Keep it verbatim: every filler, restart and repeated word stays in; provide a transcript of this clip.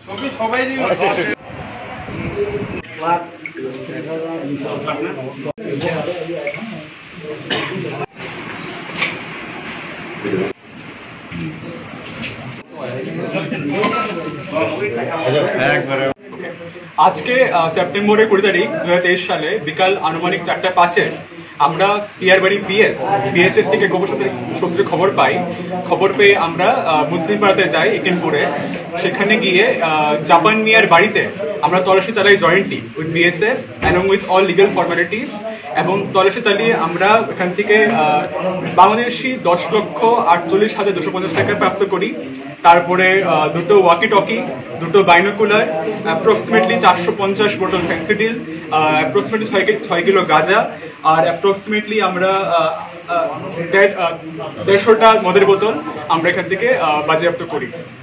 আজকে সেপ্টেম্বরের কুড়ি তারিখ দু হাজার তেইশ সালে বিকাল আনুমানিক চারটা পাঁচে আমরা পিয়ারবাড়ি পিএস পিএস এর থেকে গোপন সূত্রে খবর পাই। খবর পেয়ে আমরা মুসলিম পাড়াতে যাই একিনপুরে। সেখানে গিয়ে জাপান মিয়ার বাড়িতে আমরা তল্লাশি চালাই jointly with BSF along with all legal formalities, এবং তল্লাশি চালিয়ে আমরা এখান থেকে বাংলাদেশি দশ লক্ষ আটচল্লিশ হাজার দুশো পঞ্চাশ টাকা প্রাপ্ত করি। তারপরে দুটো ওয়াকি টকি, দুটো বাইনোকুলার, অ্যাপ্রক্সিমেটলি চারশো পঞ্চাশ বোতল ফ্যাক্সিডিল, অ্যাপ্রক্সিমেটলি ছয় ছয় কিলো গাঁজা, আর অ্যাপ্রক্সিমেটলি আমরা দেড়শোটা মদের বোতল আমরা এখান থেকে বাজেয়াপ্ত করি।